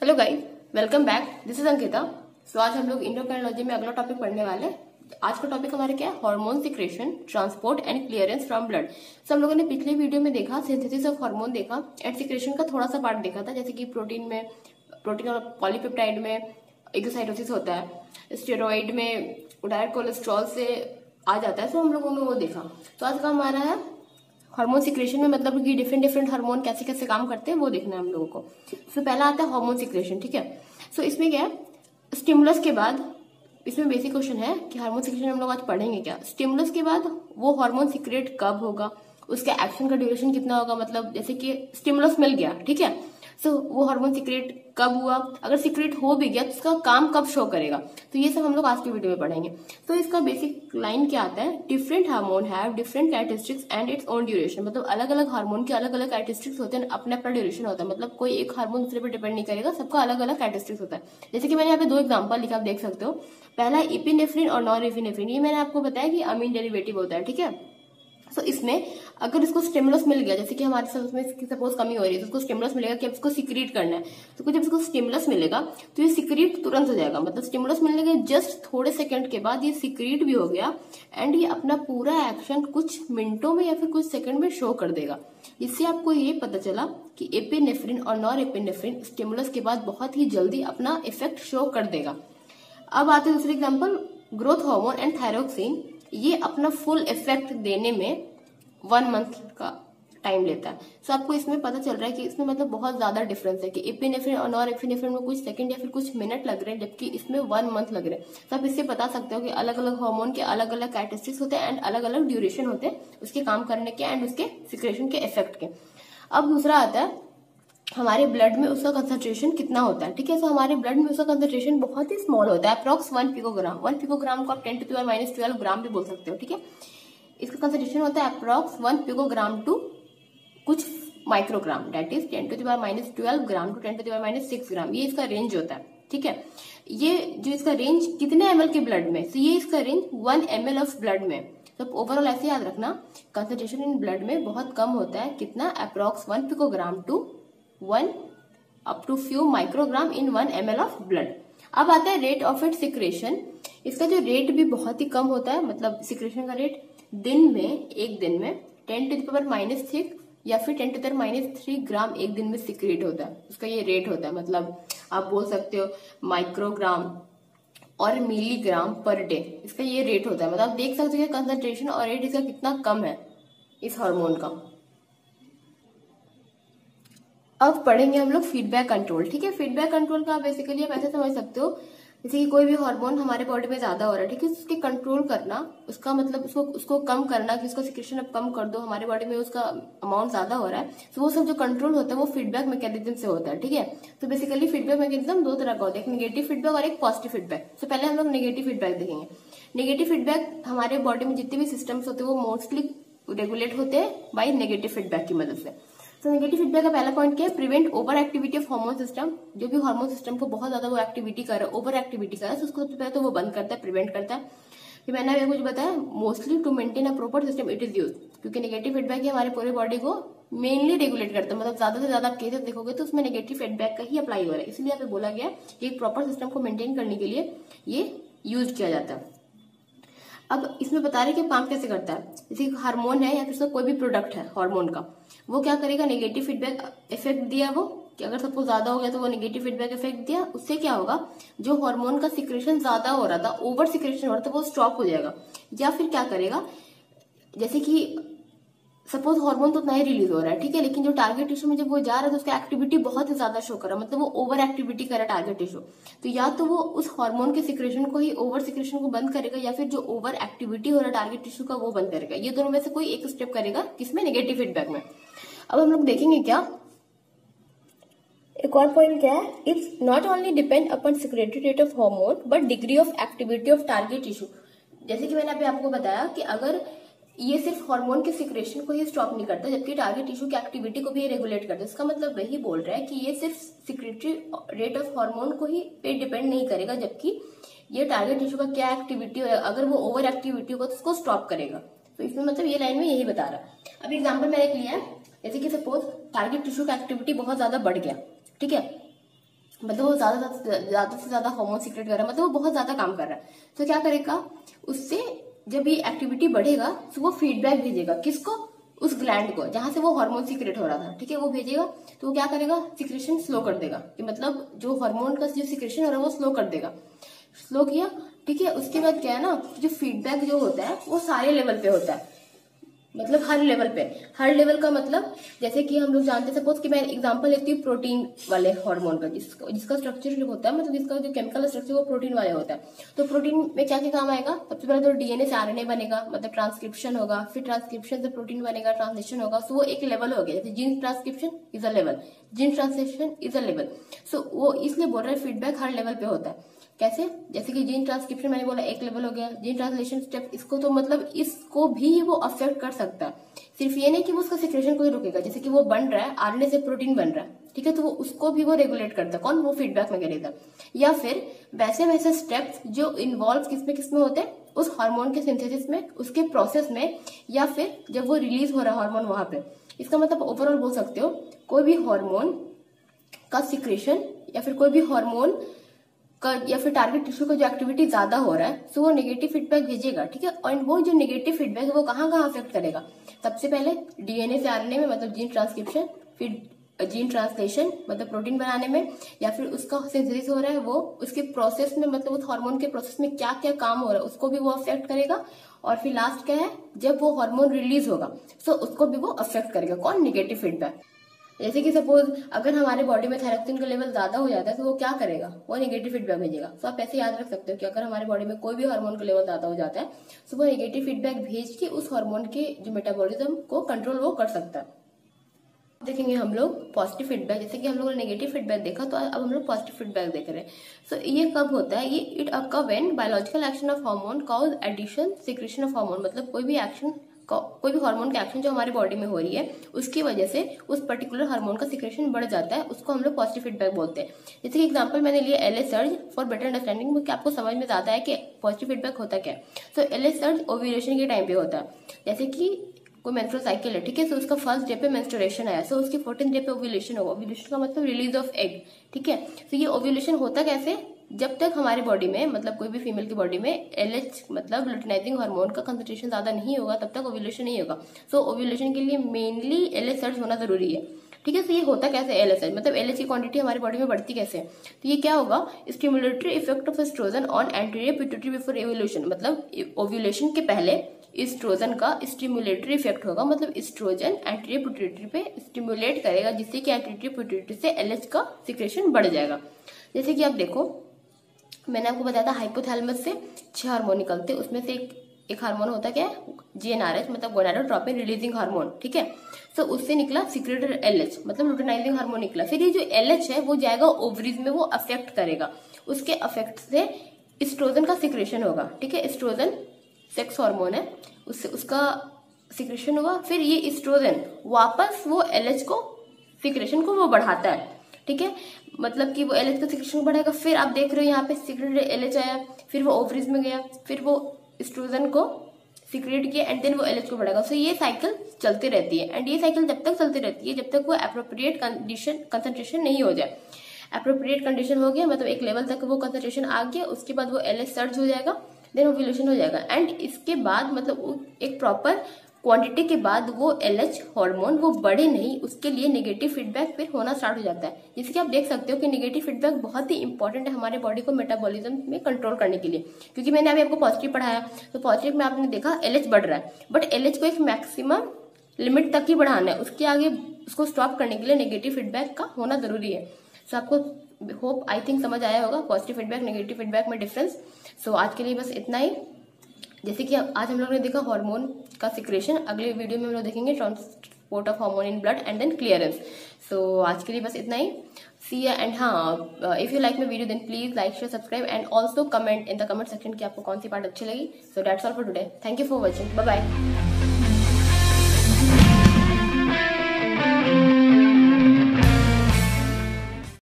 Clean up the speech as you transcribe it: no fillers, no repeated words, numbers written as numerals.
Hello guys, welcome back. This is Ankita. So आज हम लोग एंडोक्राइनोलॉजी में अगला टॉपिक पढ़ने वाले हैं। आज का टॉपिक हमारा क्या है? Hormone secretion, transport and clearance from blood. So हम लोगों ने पिछले वीडियो में देखा सिंथेसिस ऑफ हार्मोन देखा एंड सिक्रेशन का थोड़ा सा पार्ट देखा था, जैसे कि प्रोटीन और पॉलीपेप्टाइड में एगोसाइटोसिस होता है, स्टेरॉइड में डायरेक्ट कोलेस्ट्रॉल से आ जाता है। सो हम लोगों ने वो देखा। तो आज का हमारा है हार्मोन सिक्रेशन में, मतलब कि डिफरेंट हार्मोन कैसे कैसे काम करते हैं वो देखना है हम लोगों को। सो पहला आता है हार्मोन सिक्रेशन, ठीक है। सो इसमें क्या है, स्टिमुलस के बाद, इसमें बेसिक क्वेश्चन है कि हार्मोन सिक्रेशन हम लोग आज पढ़ेंगे क्या। स्टिमुलस के बाद वो हार्मोन सिक्रेट कब होगा, उसका एक्शन का ड्यूरेशन कितना होगा, मतलब जैसे कि स्टिमुलस मिल गया, ठीक है। सो वो हार्मोन सिक्रेट कब हुआ, अगर सिक्रेट हो भी गया तो उसका काम कब शो करेगा। तो ये सब हम लोग आज की वीडियो में पढ़ेंगे। तो इसका बेसिक लाइन क्या आता है, different hormone have different characteristics and its own duration. मतलब अलग अलग हार्मोन के अलग अलग कैरेक्टरिस्टिक्स होते हैं, अपना अपना ड्यूरेशन होता है। मतलब कोई एक हार्मोन दूसरे पर डिपेंड नहीं करेगा, सबका अलग अलग कैरेक्टरिस्टिक्स होता है। जैसे कि मैंने यहाँ पे दो एग्जाम्पल लिखा, आप देख सकते हो। पहला इपिनेफ्रिन और नॉन एपिनेफ्रिन, ये मैंने आपको बताया कि अमीन डेरिवेटिव होता है, ठीक है। तो इसमें अगर इसको स्टिमुलस मिल गया, जैसे कि हमारे साथ उसमें सपोज कमी हो रही है, तो उसको स्टिमुलस मिलेगा कि अब इसको सिक्रीट करना है। तो जब इसको स्टिमुलस मिलेगा तो ये सिक्रीट तुरंत हो जाएगा। मतलब स्टिमुलस मिलने के जस्ट थोड़े सेकंड के बाद ये सिक्रीट भी हो गया एंड ये अपना पूरा एक्शन कुछ मिनटों में या फिर कुछ सेकंड में शो कर देगा। इससे आपको ये पता चला कि एपिनेफ्रिन और नॉन एपिनेफ्रिन स्टिमुलस के बाद बहुत ही जल्दी अपना इफेक्ट शो कर देगा। अब आते हैं दूसरे example, growth hormone and thyroxine. ये अपना फुल इफेक्ट देने में 1 मंथ का टाइम लेता है। सो आपको इसमें पता चल रहा है कि इसमें मतलब बहुत ज्यादा डिफरेंस है कि एपिनेफ्रिन और नॉन एपिनेफ्रिन में कुछ सेकंड या फिर कुछ मिनट लग रहे हैं, जबकि इसमें 1 मंथ लग रहे हैं। तो आप इससे बता सकते हो कि अलग अलग हार्मोन के अलग अलग कैरेक्टरिस्टिक्स होते हैं एंड अलग अलग ड्यूरेशन होते हैं उसके काम करने के एंड उसके सिक्रेशन के इफेक्ट के। अब दूसरा आता है हमारे ब्लड में उसका कंसंट्रेशन कितना होता है, ठीक है। तो हमारे ब्लड में उसका कंसंट्रेशन बहुत ही स्मॉल होता है, अप्रॉक्स 1 पिकोग्राम। 1 पिकोग्राम को आप 10⁻⁻12 ग्राम भी बोल सकते हो, ठीक है। इसका कंसंट्रेशन होता है अप्रॉक्स 1 पिकोग्राम टू कुछ microgram, that is 10⁻12 gram to 10⁻6 gram. ये इसका रेंज होता है, ठीक है। ये जो इसका रेंज कितने ml के ब्लड में, तो ये इसका रेंज 1 ml ऑफ ब्लड में। तो ओवरऑल ऐसे याद रखना, कंसंट्रेशन इन ब्लड में बहुत कम होता है, कितना, approx 1 picogram to 1 up to few microgram in 1 ml of blood. अब आता है रेट ऑफ इट सिक्रेशन। इसका जो रेट भी बहुत ही कम होता है, मतलब सिक्रेशन का रेट एक दिन में 10⁻⁻6 या फिर 10⁻⁻3 ग्राम एक दिन में सिक्रेट होता है। उसका ये रेट होता है, मतलब आप बोल सकते हो माइक्रोग्राम और मिलीग्राम पर डे, इसका ये रेट होता है। मतलब आप देख सकते हो कि कंसंट्रेशन और रेट इसका कितना कम है इस हार्मोन का। अब पढ़ेंगे हम लोग फीडबैक कंट्रोल, ठीक है। फीडबैक कंट्रोल का बेसिकली आप ऐसे समझ सकते हो, जैसे कि कोई भी हार्मोन हमारे बॉडी में ज्यादा हो रहा है, ठीक है, उसके कंट्रोल करना, उसका मतलब उसको कम करना, कि उसका सिक्रेशन अब कम कर दो, हमारे बॉडी में उसका अमाउंट ज्यादा हो रहा है। तो वो सब जो कंट्रोल होता है वो फीडबैक मैकेनिज्म से होता है, ठीक है। तो बेसिकली फीडबैक मैकेनिज्म दो तरह का होता है, एक नेगेटिव फीडबैक और एक पॉजिटिव फीडबैक। तो पहले हम लोग नेगेटिव फीडबैक देखेंगे। नेगेटिव फीडबैक हमारे बॉडी में जितने भी सिस्टम्स होते हैं वो मोस्टली रेगुलेट होते हैं बाई नेगेटिव फीडबैक की मदद से। तो नेगेटिव फीडबैक का पहला पॉइंट क्या है, prevent over activity of hormone system. जो भी हार्मोन सिस्टम को बहुत ज्यादा वो एक्टिविटी कर रहा है, ओवर एक्टिविटी कर रहा है, तो उसको सबसे पहले तो वो बंद करता है, प्रिवेंट करता है। फिर मैंने अभी कुछ बताया, mostly to maintain a proper system it is use, क्योंकि नेगेटिव फीडबैक ही हमारे पूरे बॉडी को मेनली रेगुलेट करता है। मतलब ज्यादा से ज्यादा आप केसेस देखोगे तो उसमें नेगेटिव फीडबैक का ही अप्लाई हो रहा है, इसलिए यहाँ पे बोला गया कि एक प्रॉपर सिस्टम को मेंटेन करने के लिए ये यूज किया जाता है। अब इसमें बता रहे कि काम कैसे करता है। जैसे हार्मोन है या फिर कोई भी प्रोडक्ट है हार्मोन का, वो क्या करेगा, नेगेटिव फीडबैक इफेक्ट दिया वो, कि अगर सपोज ज्यादा हो गया तो वो नेगेटिव फीडबैक इफेक्ट दिया, उससे क्या होगा, जो हार्मोन का सिक्रेशन ज्यादा हो रहा था, ओवर सिक्रेशन हो रहा था, वो स्टॉप हो जाएगा। या फिर क्या करेगा, जैसे कि सपोज हार्मोन तो उतना ही रिलीज हो रहा है, ठीक है, लेकिन जो टारगेट टिश्यू में जब वो जा रहा है तो उसका एक्टिविटी बहुत ही ज्यादा शो कर रहा है, मतलब वो ओवर एक्टिविटी कर रहा है टारगेट टिश्यू। तो या तो वो उस हार्मोन के सिक्रेशन को ही, ओवर सिक्रेशन को बंद करेगा, या फिर जो ओवर एक्टिविटी हो रहा है टारगेट टिश्यू का वो बंद करेगा। ये दोनों में से कोई एक स्टेप करेगा, किसमें, नेगेटिव फीडबैक में। अब हम लोग देखेंगे क्या, एक और पॉइंट क्या है, it's not only depend upon secretory rate of hormone but degree of activity of target tissue. जैसे कि मैंने अभी आपको बताया कि अगर ये सिर्फ हार्मोन के सिक्रेशन को ही स्टॉप नहीं करता, जबकि टारगेट टिश्यू की एक्टिविटी को भी रेगुलेट करता है। इसका मतलब वही बोल रहा है कि ये सिर्फ सिक्रेटरी रेट ऑफ हार्मोन को ही पे डिपेंड नहीं करेगा, जबकि ये टारगेट टिश्यू का क्या एक्टिविटी हो, अगर वो ओवर एक्टिविटी होगा तो उसको स्टॉप करेगा। तो इसमें मतलब ये लाइन में यही बता रहा है। अब एग्जाम्पल मैंने लिया है, जैसे कि सपोज टारगेट टिश्यू का एक्टिविटी बहुत ज्यादा बढ़ गया, ठीक है, मतलब वो ज्यादा से ज्यादा हार्मोन सीक्रेट कर रहा है, मतलब वो बहुत ज्यादा काम कर रहा है। तो क्या करेगा, उससे जब ये एक्टिविटी बढ़ेगा तो वो फीडबैक भेजेगा किसको, उस ग्लैंड को जहां से वो हार्मोन सीक्रेट हो रहा था, ठीक है, वो भेजेगा। तो वो क्या करेगा, सिक्रेशन स्लो कर देगा, कि मतलब जो हार्मोन का जो सिक्रेशन हो रहा है वो स्लो कर देगा। स्लो किया, ठीक है। उसके बाद क्या है ना, जो फीडबैक जो होता है वो सारे लेवल पे होता है, मतलब हर लेवल पे। हर लेवल का मतलब जैसे कि हम लोग जानते हैं, सपोज कि मैं एग्जांपल लेती हूँ प्रोटीन वाले हार्मोन का, जिसका स्ट्रक्चर जो होता है, मतलब जिसका जो केमिकल स्ट्रक्चर वो प्रोटीन वाले होता है। तो प्रोटीन में क्या क्या काम आएगा, सबसे पहले तो डीएनए से आरएनए बनेगा, मतलब ट्रांसक्रिप्शन होगा, फिर ट्रांसक्रिप्शन से प्रोटीन बनेगा, ट्रांसलेशन होगा। सो वो एक लेवल हो गया, जैसे gene transcription is a level, gene translation is a level. So वो इसलिए बोल रहा है फीडबैक हर लेवल पे होता है। कैसे, जैसे कि जीन ट्रांसक्रिप्शन मैंने बोला एक लेवल हो गया, जीन ट्रांसलेशन स्टेप, इसको तो मतलब इसको भी वो अफेक्ट कर सकता है। सिर्फ ये नहीं कि वो उसका सिक्रेशन को ही रोकेगा, जैसे कि वो बन रहा है आरएनए से प्रोटीन बन रहा है, ठीक है, तो वो उसको भी वो रेगुलेट करता है। कौन, वो फीडबैक मैकेनिज्म। या फिर वैसे वैसे स्टेप्स जो इन्वॉल्व किसमें होते हैं, उस हार्मोन के सिंथेसिस में, उसके प्रोसेस में, या फिर जब वो रिलीज हो रहा है हार्मोन वहां पे। इसका मतलब ओवरऑल बोल सकते हो, कोई भी हार्मोन का सिक्रेशन या फिर कोई भी हार्मोन का या फिर टारगेट टिश्यू का जो एक्टिविटी ज्यादा हो रहा है, तो वो नेगेटिव फीडबैक भेजेगा, ठीक है। और वो जो नेगेटिव फीडबैक है वो कहाँ कहाँ अफेक्ट करेगा, सबसे पहले डीएनए से आरएनए में, मतलब जीन ट्रांसक्रिप्शन, फिर जीन ट्रांसलेशन मतलब प्रोटीन बनाने में, या फिर उसका सिंथेसिस हो रहा है वो, उसके प्रोसेस में, मतलब उस हार्मोन के प्रोसेस में क्या क्या काम हो रहा है उसको भी वो अफेक्ट करेगा। और फिर लास्ट क्या है, जब वो हार्मोन रिलीज होगा तो उसको भी वो अफेक्ट करेगा। कौन, नेगेटिव फीडबैक। जैसे कि सपोज अगर हमारे बॉडी में थायरोक्सिन का लेवल ज्यादा हो जाता है तो वो क्या करेगा, वो नेगेटिव फीडबैक भेजेगा। तो आप ऐसे याद रख सकते हो कि अगर हमारे बॉडी में कोई भी हार्मोन का लेवल ज्यादा हो जाता है तो वो नेगेटिव फीडबैक भेज के उस हार्मोन के जो मेटाबॉलिज्म को कंट्रोल वो कर सकता है। देखेंगे हम लोग पॉजिटिव फीडबैक, जैसे कि हम लोगों ने नेगेटिव फीडबैक देखा, तो अब हम लोग पॉजिटिव फीडबैक देख रहे हैं। सो ये कब होता है, ये it occur when biological action of hormone cause addition secretion of hormone, मतलब कोई भी एक्शन, कोई भी हार्मोन का एक्शन जो हमारे बॉडी में हो रही है उसकी वजह से उस पर्टिकुलर हार्मोन का सिक्रेशन बढ़ जाता है, उसको हम लोग पॉजिटिव फीडबैक बोलते हैं। जैसे कि एग्जांपल मैंने लिया LA surge for better understanding, कि आपको समझ में आता है कि पॉजिटिव फीडबैक होता क्या है। सो एलए सर्ज ओव्यूलेशन के टाइम पे होता है, जैसे कि कोई मेंस्ट्रुअल साइकिल है, ठीक है, सो उसका फर्स्ट डे पे मेंस्ट्रुएशन आया, सो उसके 14th डे पे ओव्यूलेशन होगा। ओव्यूलेशन का मतलब रिलीज ऑफ एग, ठीक है। तो ये ओव्यूलेशन होता कैसे, जब तक हमारे बॉडी में, मतलब कोई भी फीमेल की बॉडी में एलएच मतलब लुटिनाइजिंग हार्मोन का कंसंट्रेशन ज्यादा नहीं होगा तब तक ओव्यूलेशन नहीं होगा। सो ओव्यूलेशन के लिए मेनली एलएच सर्ज होना जरूरी है, ठीक है। तो ये होता कैसे एलएच सर्ज, मतलब एलएच की क्वांटिटी हमारी बॉडी में बढ़ती कैसे। तो ये क्या होगा, stimulatory effect of estrogen on anterior pituitary before ovulation, मतलब ओव्यूलेशन के पहले एस्ट्रोजन का स्टिमुलेटरी इफेक्ट होगा, मतलब एस्ट्रोजन एंटीरियर पिट्यूटरी पे स्टिमुलेट करेगा जिससे कि एंटीरियर पिट्यूटरी से एलएच का सिक्रेशन बढ़ जाएगा। जैसे कि आप देखो, मैंने आपको बताया था हाइपोथैलेमस से 6 हार्मोन निकलते हैं, उसमें से एक हार्मोन होता क्या है, जीएनआरएच मतलब गोनाडोट्रोपिन रिलीजिंग हार्मोन, ठीक है। तो उससे निकला सिक्रेटेड एलएच मतलब लुटिनाइजिंग हार्मोन निकला। फिर ये जो एलएच है वो जाएगा ओवरीज में, वो अफेक्ट करेगा, उसके अफेक्ट से एस्ट्रोजन का सिक्रेशन होगा, ठीक है। एस्ट्रोजन सेक्स हार्मोन है, उससे उसका सिक्रेशन होगा, फिर ये एस्ट्रोजन वापस वो एलएच को सिक्रेशन को वो बढ़ाता है, ठीक है, मतलब कि वो एलएच का सिक्रेशन बढ़ेगा। फिर आप देख रहे हो यहाँ पे सिक्रेटेड एलएच आया, फिर वो ओवरीज में गया, फिर वो एस्ट्रोजन को सिक्रेट किया एंड देन वो एलएच को बढ़ेगा। सो ये साइकिल चलती रहती है, एंड ये साइकिल जब तक चलती रहती है जब तक वो एप्रोप्रिएट कंसंट्रेशन नहीं हो जाए। एप्रोप्रिएट कंडीशन हो गया मतलब एक लेवल तक वो कंसंट्रेशन आ गया, उसके बाद वो एलएच सर्ज हो जाएगा, देन ओव्यूलेशन हो जाएगा, एंड इसके बाद मतलब एक प्रॉपर क्वांटिटी के बाद वो एलएच हार्मोन वो बढ़े नहीं, उसके लिए नेगेटिव फीडबैक फिर होना स्टार्ट हो जाता है। जिसके आप देख सकते हो कि नेगेटिव फीडबैक बहुत ही इंपॉर्टेंट है हमारे बॉडी को मेटाबॉलिज्म में कंट्रोल करने के लिए, क्योंकि मैंने अभी आपको पॉजिटिव पढ़ाया, तो पॉजिटिव में आपने देखा एलएच बढ़ रहा है, बट एलएच को एक मैक्सिमम लिमिट तक ही बढ़ाना है, उसके आगे उसको स्टॉप करने के लिए नेगेटिव फीडबैक का होना जरूरी है। सो आपको होप आई थिंक समझ आया होगा पॉजिटिव फीडबैक नेगेटिव फीडबैक में डिफरेंस। सो आज के लिए बस इतना ही। जैसे कि आज हम लोग ने देखा हार्मोन का सिक्रेशन, अगले वीडियो में हम लोग देखेंगे transport of hormone in blood and then clearance. So आज के लिए बस इतना ही, सी या एंड हाँ, if you like my video then please like share subscribe and also comment in the comment section कि आपको कौन सी पार्ट अच्छी लगी। So that's all for today, thank you for watching, bye bye.